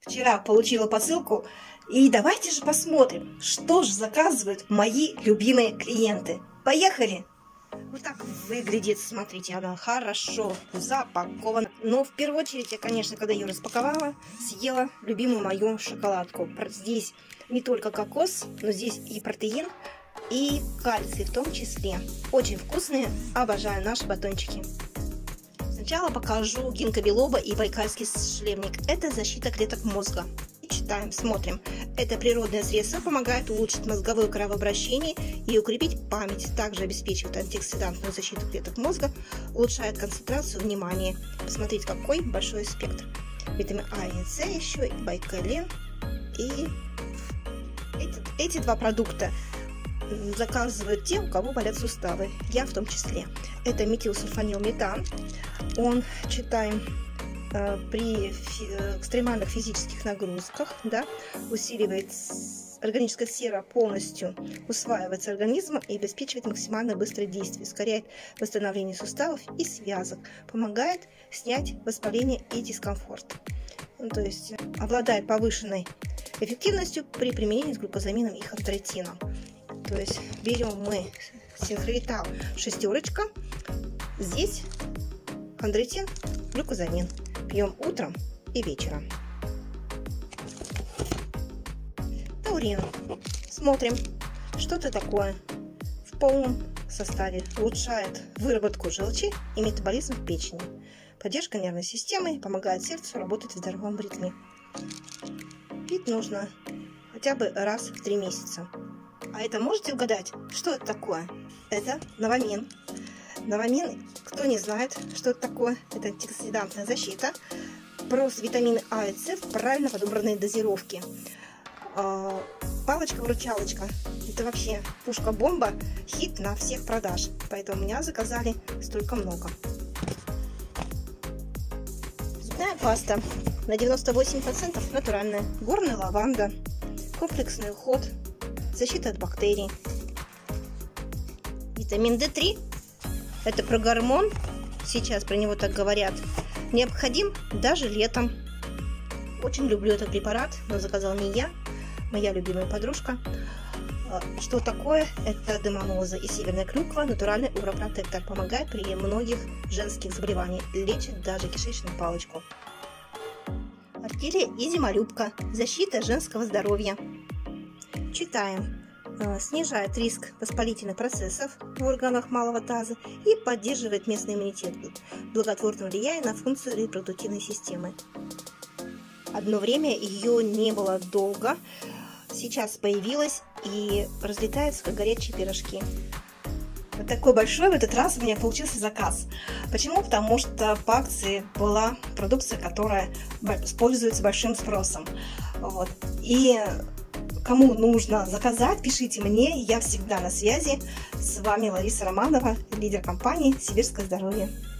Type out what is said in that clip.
Вчера получила посылку, и давайте же посмотрим, что же заказывают мои любимые клиенты. Поехали! Вот так выглядит, смотрите, она хорошо запакована. Но в первую очередь я, конечно, когда ее распаковала, съела любимую мою шоколадку. Здесь не только кокос, но здесь и протеин, и кальций в том числе. Очень вкусные, обожаю наши батончики. Сначала покажу гинка билоба и байкальский шлемник. Это защита клеток мозга. Читаем, смотрим. Это природное средство, помогает улучшить мозговое кровообращение и укрепить память. Также обеспечивает антиоксидантную защиту клеток мозга, улучшает концентрацию внимания. Посмотрите, какой большой спектр. Витамин А и С еще, и байкалин. И эти два продукта заказывают те, у кого болят суставы. Я в том числе. Это метилсульфанилметан. Он, читаем, при экстремальных физических нагрузках, да, усиливает органическая сера, полностью усваивается организмом и обеспечивает максимально быстрое действие, ускоряет восстановление суставов и связок, помогает снять воспаление и дискомфорт. То есть обладает повышенной эффективностью при применении с глюкозамином и хондроитином. То есть берем мы синхроитал шестерочка, здесь хондроитин, глюкозамин. Пьем утром и вечером. Таурин. Смотрим, что это такое. В полном составе улучшает выработку желчи и метаболизм в печени. Поддержка нервной системы, помогает сердцу работать в здоровом ритме. Пить нужно хотя бы раз в 3 месяца. А это можете угадать, что это такое? Это новамин. Новамин, кто не знает, что это такое, это антиоксидантная защита, просто витамины А и С в правильно подобранной дозировке. Палочка-выручалочка, это вообще пушка-бомба, хит на всех продаж, поэтому меня заказали столько много. Зубная паста на 98% натуральная, горная лаванда, комплексный уход, защита от бактерий. Витамин D3. Это про гормон, сейчас про него так говорят, необходим даже летом. Очень люблю этот препарат, но заказал не я, моя любимая подружка. Что такое? Это демоноза и северная клюква, натуральный уропротектор, помогает при многих женских заболеваниях, лечит даже кишечную палочку. Артилия и зимолюбка, защита женского здоровья. Читаем. Снижает риск воспалительных процессов в органах малого таза и поддерживает местный иммунитет, благотворно влияя на функцию репродуктивной системы. Одно время ее не было долго, сейчас появилась и разлетается, как горячие пирожки. Вот такой большой в этот раз у меня получился заказ. Почему? Потому что по акции была продукция, которая пользуется большим спросом. Вот. И кому нужно заказать, пишите мне, я всегда на связи. С вами Лариса Романова, лидер компании «Сибирское здоровье».